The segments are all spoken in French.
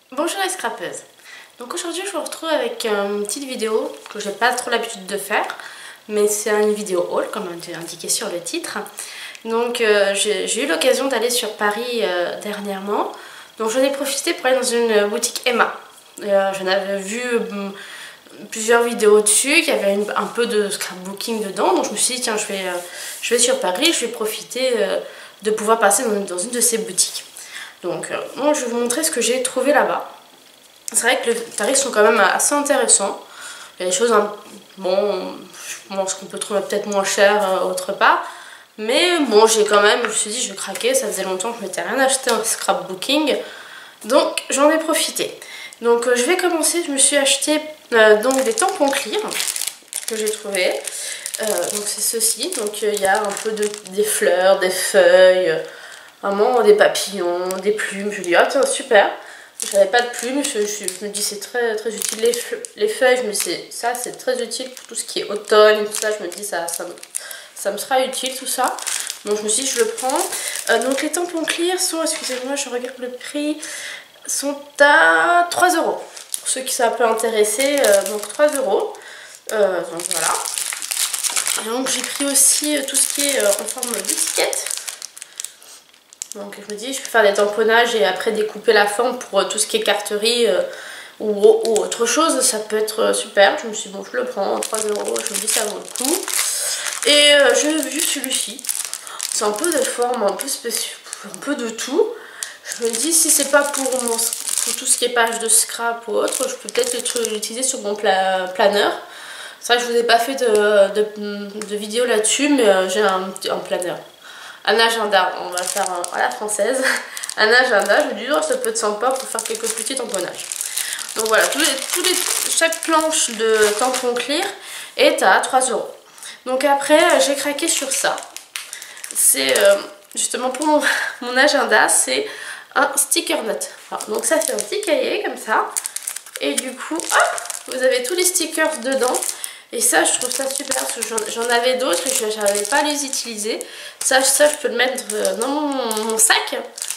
Bonjour les scrapeuses. Donc aujourd'hui je vous retrouve avec une petite vidéo que j'ai pas trop l'habitude de faire, mais c'est une vidéo haul comme indiqué sur le titre. Donc j'ai eu l'occasion d'aller sur Paris dernièrement, donc j'en ai profité pour aller dans une boutique Emma. J'en avais vu plusieurs vidéos dessus, il y avait un peu de scrapbooking dedans, donc je me suis dit tiens je vais sur Paris, je vais profiter de pouvoir passer dans une de ces boutiques. Donc moi je vais vous montrer ce que j'ai trouvé là-bas. C'est vrai que les tarifs sont quand même assez intéressants. Il y a des choses, bon, je pense qu'on peut trouver peut-être moins cher autre part. Mais bon, je me suis dit je vais craquer, ça faisait longtemps que je m'étais rien acheté en scrapbooking. Donc j'en ai profité. Donc je vais commencer, je me suis acheté donc des tampons clear que j'ai trouvé. Donc c'est ceci, donc il y a un peu des fleurs, des feuilles, vraiment des papillons, des plumes. Je me dis ah tiens super, j'avais pas de plumes, je me dis c'est très utile. Les feuilles, je me dis ça c'est très utile pour tout ce qui est automne, tout ça, je me dis ça me sera utile tout ça. Donc je me suis dit je le prends. Donc les tampons clear sont, excusez-moi je regarde le prix, sont à 3 €. Pour ceux qui ça peut intéresser, donc 3 €. Donc voilà. Donc j'ai pris aussi tout ce qui est en forme d'étiquette. Donc je me dis je peux faire des tamponnages et après découper la forme pour tout ce qui est carterie ou autre chose, ça peut être super. Je me suis dit bon je le prends, 3 €, je me dis ça vaut le coup. Et j'ai vu celui-ci, c'est un peu des formes un peu spéciales, un peu de tout. Je me dis si c'est pas pour tout ce qui est page de scrap ou autre, je peux peut-être l'utiliser sur mon planeur. C'est vrai que je vous ai pas fait de vidéo là-dessus, mais j'ai un planeur. Un agenda, on va faire à la française. Un agenda, je me dis oh, ça peut être sympa pour faire quelques petits tamponnages. Donc voilà, chaque planche de tampon clear est à 3 €. Donc après, j'ai craqué sur ça. C'est justement pour mon agenda, c'est un sticker note. Alors, donc ça fait un petit cahier comme ça. Et du coup, hop, vous avez tous les stickers dedans. Et ça, je trouve ça super parce que j'en avais d'autres et je n'arrivais pas à les utiliser. Ça, je peux le mettre dans mon sac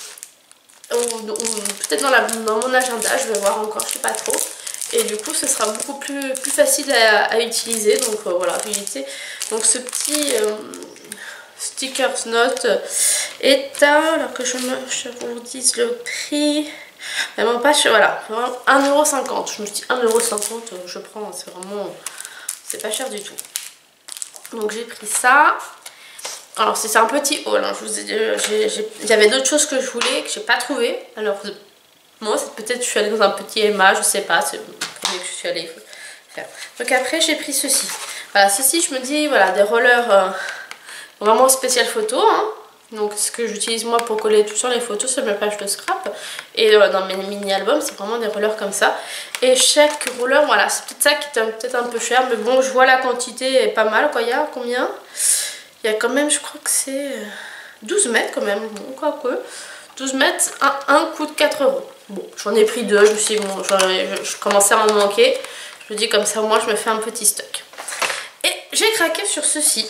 ou peut-être dans mon agenda. Je vais voir encore, je sais pas trop. Et du coup, ce sera beaucoup plus facile à utiliser. Donc voilà, donc ce petit stickers note est à, alors que je vous dise le prix. Vraiment pas, voilà, 1,50 €. Je me suis dit 1,50 €, je prends, c'est vraiment. C'est pas cher du tout. Donc j'ai pris ça. Alors c'est un petit haul. Hein. Il y avait d'autres choses que je voulais que j'ai pas trouvé. Alors moi peut-être je suis allée dans un petit Emma, je sais pas. C'est le premier que je suis allée faire. Donc après j'ai pris ceci. Voilà, ceci je me dis voilà des rollers vraiment spécial photo. Hein. Donc ce que j'utilise moi pour coller tout sur les photos sur mes pages de scrap. Et dans mes mini-albums, c'est vraiment des rollers comme ça. Et chaque roller, voilà, c'est peut-être ça qui est peut-être un peu cher. Mais bon, je vois la quantité est pas mal. Quoi, il y a combien? Il y a quand même, je crois que c'est 12 mètres quand même. Bon, quoi que. 12 mètres, un coûte 4 €. Bon, j'en ai pris deux. Je me suis dit, bon, je commençais à m'en manquer. Je me dis comme ça, moi, je me fais un petit stock. Et j'ai craqué sur ceci.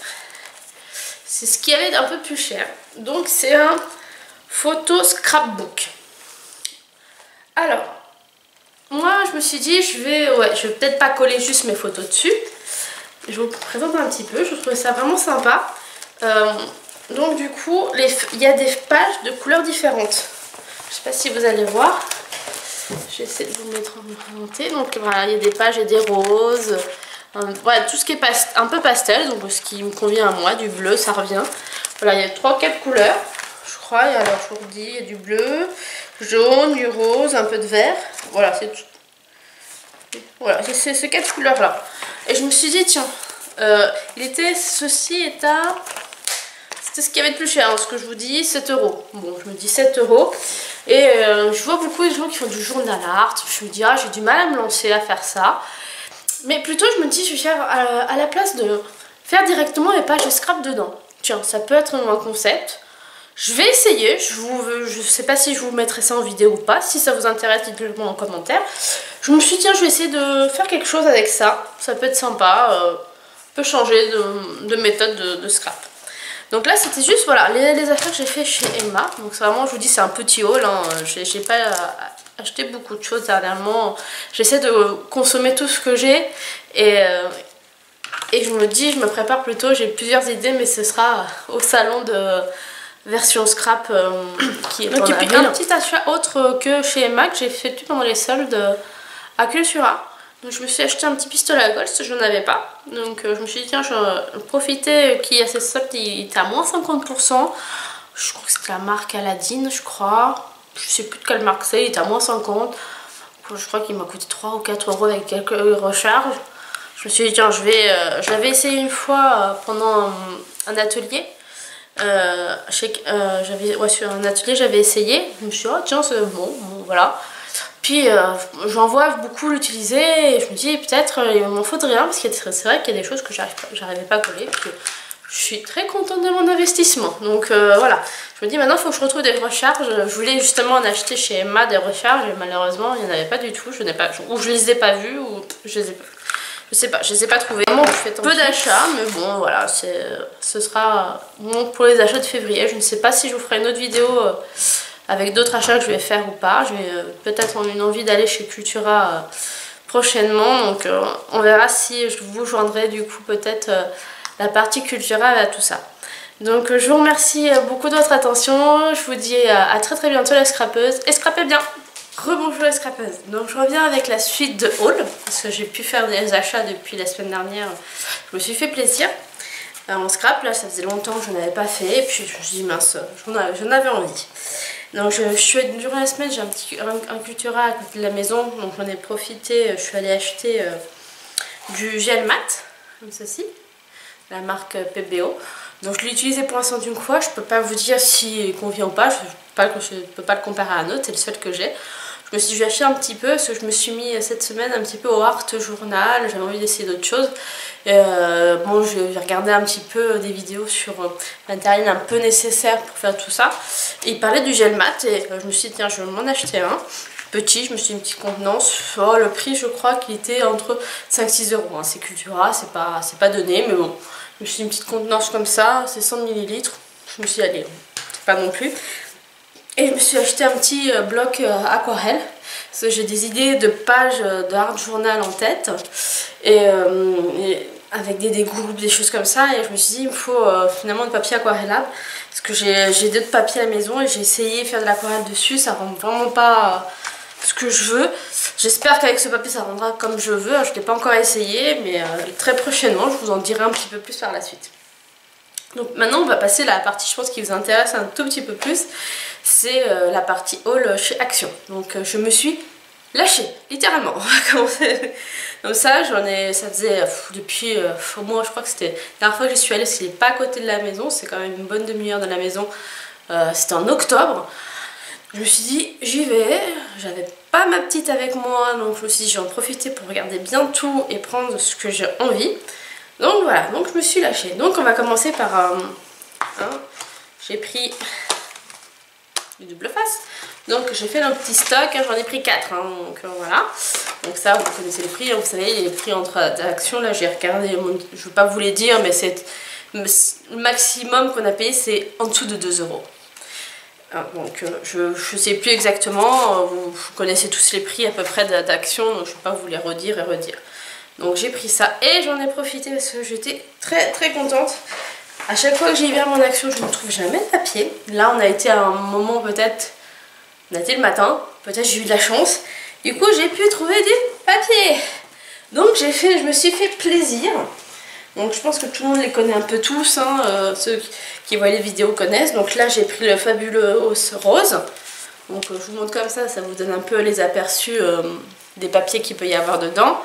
C'est ce qui allait un peu plus cher. Donc c'est un photo scrapbook. Alors, moi je me suis dit je vais peut-être pas coller juste mes photos dessus. Je vous présente un petit peu. Je trouvais ça vraiment sympa. Donc du coup, il y a des pages de couleurs différentes. Je sais pas si vous allez voir. J'essaie de vous mettre en présenté. Donc voilà, il y a des pages et des roses. Voilà, tout ce qui est un peu pastel, donc ce qui me convient à moi, du bleu, ça revient. Voilà, il y a 3-4 couleurs, je crois. Alors, je vous redis, il y a du bleu, jaune, du rose, un peu de vert. Voilà, c'est tout. Voilà, c'est ces 4 couleurs-là. Et je me suis dit, tiens, ceci est à... C'était ce qui avait de plus cher, hein, ce que je vous dis, 7 €. Bon, je me dis 7 €. Et je vois beaucoup de gens qui font du journal art. Je me dis, ah, j'ai du mal à me lancer à faire ça. Mais plutôt je me dis je vais faire à la place de faire directement les pages de scrap dedans. Tiens, ça peut être un concept. Je vais essayer, je sais pas si je vous mettrai ça en vidéo ou pas. Si ça vous intéresse, dites-le moi en commentaire. Je me suis dit tiens, je vais essayer de faire quelque chose avec ça. Ça peut être sympa, peut changer de méthode de scrap. Donc là c'était juste voilà les affaires que j'ai fait chez Emma. Donc c'est vraiment, je vous dis, c'est un petit haul, hein. J'ai pas acheté beaucoup de choses dernièrement. J'essaie de consommer tout ce que j'ai et je me dis, je me prépare plutôt, j'ai plusieurs idées, mais ce sera au salon de version scrap qui est donc, et puis un petit achat autre que chez Emma que j'ai fait pendant les soldes à Cultura. Donc je me suis acheté un petit pistolet à Ghost, je n'en avais pas. Donc je me suis dit tiens, je vais profiter qu'il y a ces soldes, il était à moins 50%. Je crois que c'était la marque Aladdin, je crois. Je sais plus de quelle marque c'est, il était à moins 50. Je crois qu'il m'a coûté 3 ou 4 euros avec quelques recharges. Je me suis dit tiens, je l'avais essayé une fois pendant un atelier. Sur un atelier j'avais essayé. Je me suis dit oh tiens c'est bon, voilà. Puis j'en vois beaucoup l'utiliser et je me dis peut-être il m'en faudrait un parce que c'est vrai qu'il y a des choses que j'arrivais pas à coller. Puis, je suis très contente de mon investissement. Donc voilà, je me dis maintenant il faut que je retrouve des recharges. Je voulais justement en acheter chez Emma des recharges et malheureusement il n'y en avait pas du tout. Ou je les ai pas vues ou je sais pas, je les ai pas trouvées. Vraiment, je fais peu d'achats, mais bon voilà, ce sera bon pour les achats de février. Je ne sais pas si je vous ferai une autre vidéo avec d'autres achats que je vais faire ou pas. J'ai peut-être une envie d'aller chez Cultura prochainement, donc on verra si je vous joindrai du coup peut-être la partie Cultura à tout ça. Donc je vous remercie beaucoup de votre attention, je vous dis à très très bientôt les scrapeuses, et scrapez bien. Rebonjour les scrapeuses, donc je reviens avec la suite de haul, parce que j'ai pu faire des achats depuis la semaine dernière, je me suis fait plaisir. En scrap, là ça faisait longtemps que je n'avais pas fait, et puis je me suis dit mince, j'en avais envie. Donc durant la semaine j'ai un Cultura à côté de la maison, donc j'en ai profité, je suis allée acheter du gel mat, comme ceci, la marque PBO. Donc je l'ai utilisé pour l'instant d'une fois, je peux pas vous dire s'il convient ou pas, je peux pas le comparer à un autre, c'est le seul que j'ai. Je me suis dit je vais acheter un petit peu, parce que je me suis mis cette semaine un petit peu au art journal, j'avais envie d'essayer d'autres choses. Bon, j'ai regardé un petit peu des vidéos sur matériel un peu nécessaire pour faire tout ça. Et il parlait du gel mat et je me suis dit tiens je vais m'en acheter un. Petit, je me suis dit une petite contenance. Oh, le prix je crois qu'il était entre 5-6 euros. Hein. C'est Cultura, c'est pas donné, mais bon. Je me suis dit une petite contenance comme ça, c'est 100 ml. Je me suis dit allez, c'est pas non plus. Et je me suis acheté un petit bloc aquarelle. Parce que j'ai des idées de pages de art journal en tête. Et avec des dégroupes, des choses comme ça. Et je me suis dit il me faut finalement du papier aquarellable. Parce que j'ai d'autres papiers à la maison et j'ai essayé de faire de l'aquarelle dessus. Ça rend vraiment pas ce que je veux. J'espère qu'avec ce papier ça rendra comme je veux. Je ne l'ai pas encore essayé. Mais très prochainement je vous en dirai un petit peu plus par la suite. Donc maintenant on va passer à la partie je pense qui vous intéresse un tout petit peu plus. C'est la partie haul chez Action. Donc je me suis lâchée, littéralement. On va commencer comme ça. Ça faisait depuis au moins je crois que c'était la dernière fois que j'y suis allée, parce qu'il n'est pas à côté de la maison, c'est quand même une bonne demi-heure de la maison. C'était en octobre. Je me suis dit j'y vais, j'avais pas ma petite avec moi, donc je me suis dit je vais en profiter pour regarder bien tout et prendre ce que j'ai envie. Donc voilà, donc je me suis lâchée. Donc on va commencer par j'ai pris du double face. Donc j'ai fait un petit stock, j'en ai pris 4. Donc voilà. Donc ça, vous connaissez les prix, vous savez, les prix entre Action, là j'ai regardé, je ne vais pas vous les dire, mais c'est le maximum qu'on a payé, c'est en dessous de 2 euros. Donc je ne sais plus exactement, vous connaissez tous les prix à peu près d'Action, donc je ne vais pas vous les redire et redire. Donc j'ai pris ça et j'en ai profité parce que j'étais très très contente. À chaque fois que j'y vais à mon Action, je ne trouve jamais de papier. Là on a été à un moment peut-être, on a été le matin, peut-être j'ai eu de la chance. Du coup j'ai pu trouver du papier. Donc je me suis fait plaisir. Donc je pense que tout le monde les connaît un peu tous, hein, ceux qui voient les vidéos connaissent. Donc là j'ai pris le Fabuleux Rose. Donc je vous montre comme ça vous donne un peu les aperçus des papiers qu'il peut y avoir dedans.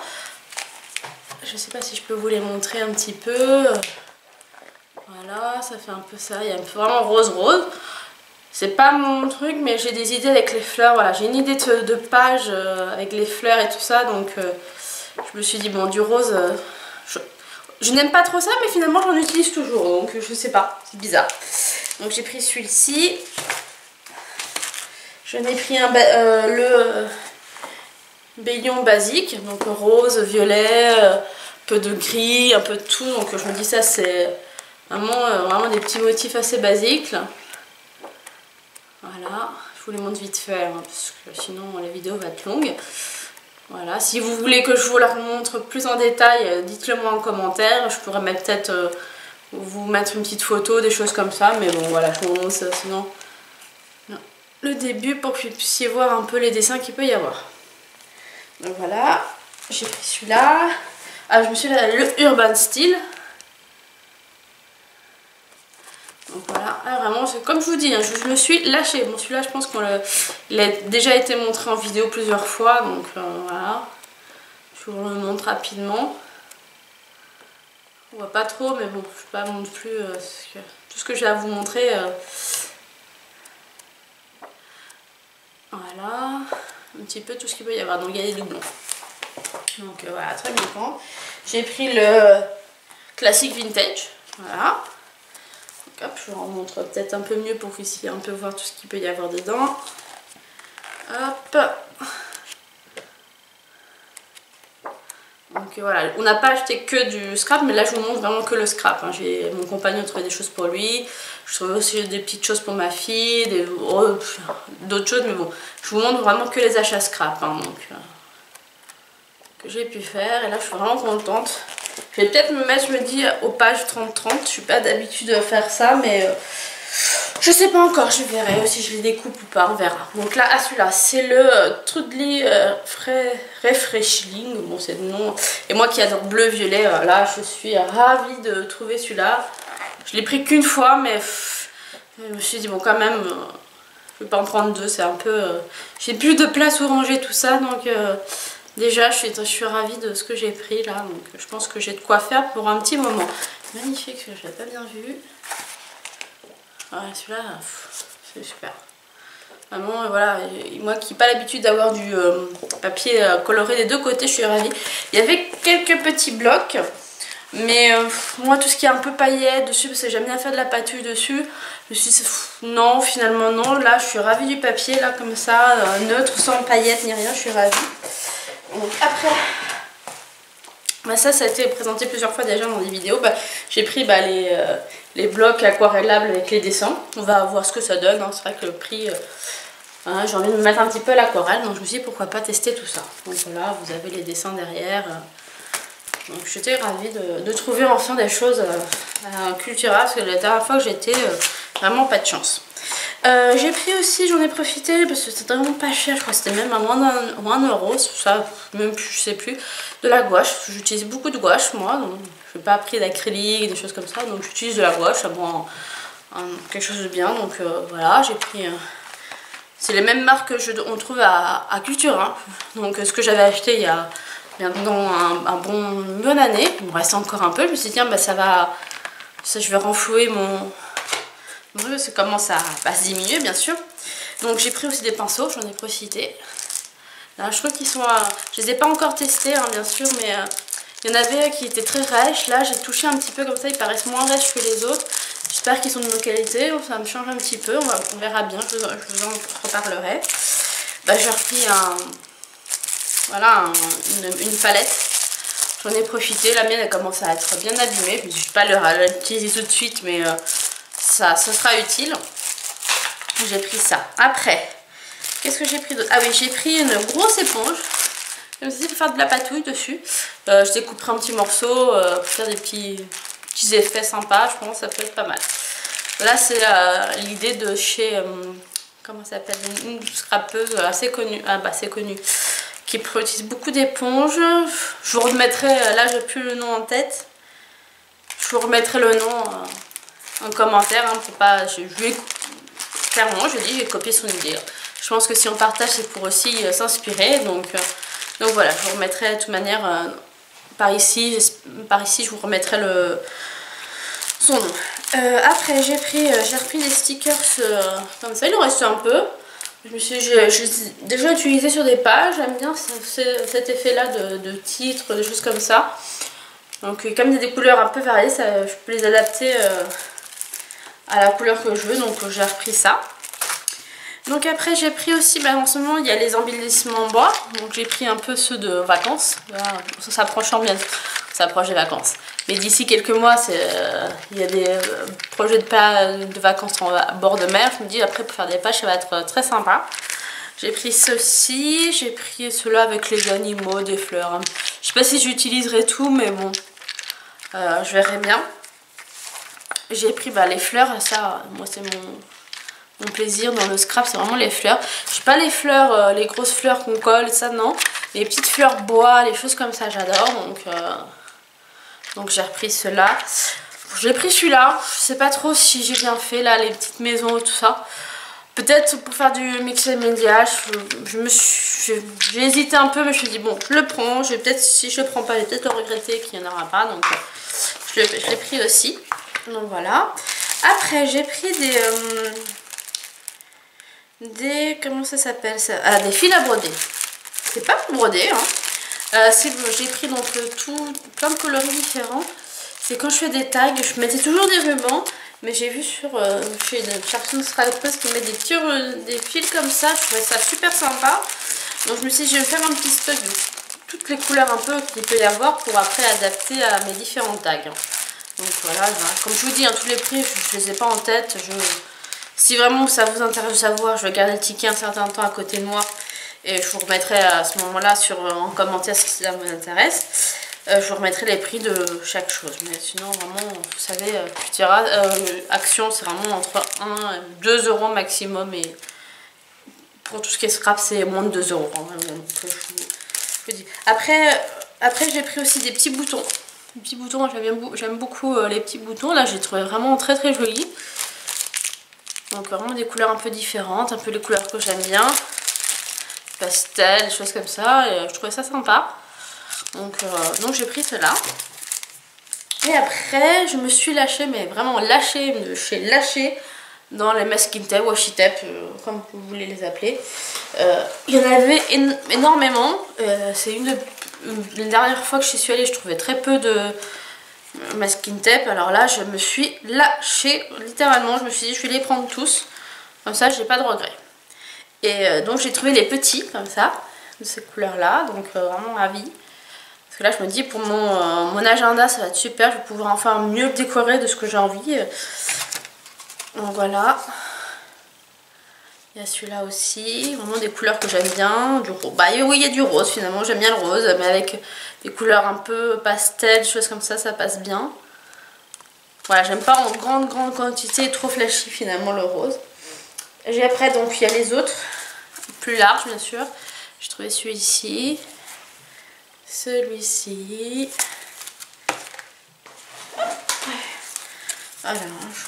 Je sais pas si je peux vous les montrer un petit peu. Voilà, ça fait un peu ça. Il y a un peu vraiment rose. C'est pas mon truc, mais j'ai des idées avec les fleurs. Voilà, j'ai une idée de page avec les fleurs et tout ça. Donc je me suis dit, bon, du rose, je n'aime pas trop ça, mais finalement j'en utilise toujours. Donc je sais pas, c'est bizarre. Donc j'ai pris celui-ci. J'en ai pris le Bélion basique, donc rose, violet, un peu de gris, un peu de tout. Donc je me dis ça c'est vraiment des petits motifs assez basiques là. Voilà, je vous les montre vite fait, hein, parce que sinon la vidéo va être longue. Voilà, si vous voulez que je vous la montre plus en détail, dites-le moi en commentaire. Je pourrais peut-être vous mettre une petite photo, des choses comme ça. Mais bon, voilà, je vous montre ça, sinon le début pour que vous puissiez voir un peu les dessins qu'il peut y avoir. Donc voilà, j'ai pris celui-là. Ah, je me suis là, le Urban Style. Donc voilà, ah, vraiment, comme je vous dis, hein, je me suis lâchée. Bon, celui-là, je pense qu'il a déjà été montré en vidéo plusieurs fois. Donc voilà, je vous le montre rapidement. On voit pas trop, mais bon, je ne vais pas non plus tout ce que j'ai à vous montrer. Voilà, un petit peu tout ce qu'il peut y avoir. Donc il y a des doublons. Donc voilà, très bien. J'ai pris le classique vintage. Voilà. Donc, hop, je vous en montre peut-être un peu mieux pour que vous puissiez un peu voir tout ce qu'il peut y avoir dedans. Hop. Donc voilà, on n'a pas acheté que du scrap, mais là je vous montre vraiment que le scrap. Hein. Mon compagnon trouvé des choses pour lui, je trouvais aussi des petites choses pour ma fille, d'autres choses, mais bon, je vous montre vraiment que les achats scrap. Hein, donc, que j'ai pu faire, et là je suis vraiment contente. Je vais peut-être me mettre, je me dis, aux pages 30-30, je suis pas d'habitude de faire ça, mais je sais pas encore, je verrai si je les découpe ou pas, on verra. Donc là, celui-là, c'est le Trudly Refreshing, bon c'est le nom. Et moi qui adore bleu-violet, là je suis ravie de trouver celui-là. Je l'ai pris qu'une fois, mais je me suis dit, bon quand même, je vais pas en prendre deux, c'est un peu... j'ai plus de place où ranger tout ça, donc déjà je suis ravie de ce que j'ai pris là. Donc je pense que j'ai de quoi faire pour un petit moment. Magnifique, je l'ai pas bien vu. Ouais, celui-là, c'est super. Vraiment, voilà, moi qui n'ai pas l'habitude d'avoir du papier coloré des deux côtés, je suis ravie. Il y avait quelques petits blocs, mais moi tout ce qui est un peu paillettes dessus, parce que j'aime bien faire de la pâture dessus, je me suis dit, non, finalement non. Là, je suis ravie du papier, là, comme ça, neutre, sans paillettes ni rien, je suis ravie. Donc après... Bah ça a été présenté plusieurs fois déjà dans des vidéos. J'ai pris les blocs aquarellables avec les dessins. On va voir ce que ça donne. Hein. C'est vrai que le prix, j'ai envie de me mettre un petit peu à l'aquarelle. Donc je me suis dit pourquoi pas tester tout ça. Donc voilà, vous avez les dessins derrière. Donc j'étais ravie de trouver enfin des choses à Cultura. Parce que la dernière fois que j'étais, vraiment pas de chance. J'ai pris aussi, j'en ai profité parce que c'était vraiment pas cher, je crois que c'était même à moins d'un euro, ça, même plus, je sais plus, de la gouache. J'utilise beaucoup de gouache moi, donc je n'ai pas pris d'acrylique, des choses comme ça, donc j'utilise de la gouache, bon, quelque chose de bien. Donc voilà, j'ai pris, c'est les mêmes marques qu'on trouve à Cultura, donc ce que j'avais acheté il y a maintenant une bonne année, il me reste encore un peu, je me suis dit tiens, bah, je vais renflouer c'est comment ça va se diminuer bien sûr. Donc j'ai pris aussi des pinceaux, j'en ai profité. Là je trouve qu'ils sont... je les ai pas encore testés hein, bien sûr, mais il y en avait qui étaient très rêches. Là j'ai touché un petit peu comme ça, ils paraissent moins rêches que les autres. J'espère qu'ils sont de bonne qualité, ça me change un petit peu, on verra bien, je vous en reparlerai. J'ai repris une palette. J'en ai profité, la mienne elle commence à être bien abîmée. Je ne vais pas l'utiliser tout de suite, mais... ça sera utile. J'ai pris ça. Après, qu'est-ce que j'ai pris d'autre? Ah oui, j'ai pris une grosse éponge. Je me suis dit de faire de la patouille dessus. Je découperai un petit morceau pour faire des petits effets sympas. Je pense que ça peut être pas mal. Là, c'est l'idée de chez... comment ça s'appelle? Une scrapeuse assez connue. Assez connue. Qui utilise beaucoup d'éponges. Je vous remettrai... là, j'ai plus le nom en tête. Je vous remettrai le nom... en commentaire, hein, pour pas, clairement je dis j'ai copié son idée. Je pense que si on partage c'est pour aussi s'inspirer, donc voilà, je vous remettrai de toute manière par ici je vous remettrai son nom. Après j'ai repris des stickers comme ça, il en reste un peu. Je les ai déjà utilisés sur des pages, j'aime bien cet effet là de titres, des choses comme ça. Donc comme il y a des couleurs un peu variées, je peux les adapter à la couleur que je veux, donc j'ai repris ça. Donc après j'ai pris aussi, en ce moment il y a les embellissements en bois, donc j'ai pris un peu ceux de vacances. Là, ça s'approche bien. ça approche des vacances. Mais d'ici quelques mois, il y a des projets de vacances à bord de mer. Je me dis après pour faire des pêches ça va être très sympa. J'ai pris ceci, j'ai pris cela avec les animaux, des fleurs. Je sais pas si j'utiliserai tout, mais bon, je verrai bien. J'ai pris les fleurs, ça, moi c'est mon plaisir dans le scrap, c'est vraiment les fleurs. Je sais pas les fleurs, les grosses fleurs qu'on colle, ça non. Les petites fleurs bois, les choses comme ça, j'adore. Donc j'ai repris cela. J'ai pris celui-là, je sais pas trop si j'ai bien fait là, les petites maisons et tout ça. Peut-être pour faire du mixed media, j'ai hésité un peu, mais je me suis dit bon, je le prends. Si je le prends pas, je vais peut-être le regretter qu'il n'y en aura pas. Donc je l'ai pris aussi. Donc voilà. Après j'ai pris comment ça s'appelle ça? Ah, des fils à broder. C'est pas pour broder, hein. J'ai pris donc plein de coloris différents. C'est quand je fais des tags, je mettais toujours des rubans. Mais j'ai vu chez une chercheuse scrapeuse qui met des fils comme ça. Je trouvais ça super sympa. Donc je me suis dit je vais me faire un petit stock de toutes les couleurs un peu qu'il peut y avoir pour après adapter à mes différents tags. Donc voilà, comme je vous dis, tous les prix je les ai pas en tête. Si vraiment ça vous intéresse de savoir, je vais garder le ticket un certain temps à côté de moi. Et je vous remettrai à ce moment-là en commentaire si ça vous intéresse. Je vous remettrai les prix de chaque chose. Mais sinon, vraiment, vous savez, Action, c'est vraiment entre 1 et 2 euros maximum. Et pour tout ce qui est scrap, c'est moins de 2 euros. Je dis. Après j'ai pris aussi des petits boutons. Les petits boutons, j'aime beaucoup les petits boutons. Là, j'ai trouvé vraiment très très jolis. Donc, vraiment des couleurs un peu différentes. Un peu les couleurs que j'aime bien. Pastel, des choses comme ça. Et je trouvais ça sympa. Donc j'ai pris cela. Et après je me suis lâchée, mais vraiment lâchée, dans les masking tape, washi tape, comme vous voulez les appeler. Il y en avait énormément. C'est la dernière fois que je suis allée, je trouvais très peu de masking tape. Alors là je me suis lâchée, littéralement. Je me suis dit je vais les prendre tous. Comme ça j'ai pas de regrets. Et donc j'ai trouvé les petits comme ça, de ces couleurs là. Donc vraiment ravie. Parce que là je me dis pour mon agenda ça va être super, je vais pouvoir enfin mieux le décorer de ce que j'ai envie. Donc voilà. Il y a celui-là aussi, vraiment des couleurs que j'aime bien, du rose. Oui, il y a du rose finalement, j'aime bien le rose, mais avec des couleurs un peu pastel, des choses comme ça, ça passe bien. Voilà, j'aime pas en grande quantité, trop flashy finalement le rose. J'ai après donc il y a les autres, plus larges bien sûr. J'ai trouvé celui-ci. Celui-ci. Alors,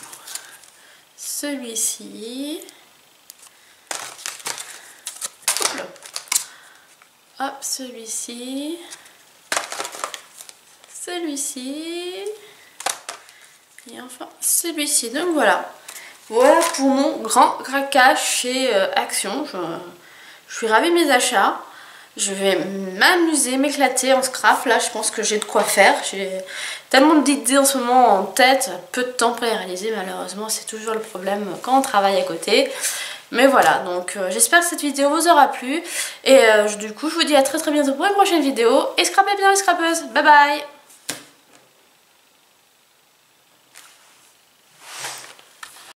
celui-ci. Hop, celui-ci. Celui-ci. Et enfin, celui-ci. Donc voilà. Voilà pour mon grand craquage chez Action. Je suis ravie de mes achats. Je vais m'amuser, m'éclater en scrap. Là, je pense que j'ai de quoi faire. J'ai tellement d'idées en ce moment en tête. Peu de temps pour les réaliser, malheureusement. C'est toujours le problème quand on travaille à côté. Mais voilà, donc j'espère que cette vidéo vous aura plu. Et du coup, je vous dis à très bientôt pour une prochaine vidéo. Et scrapez bien les scrapeuses. Bye bye!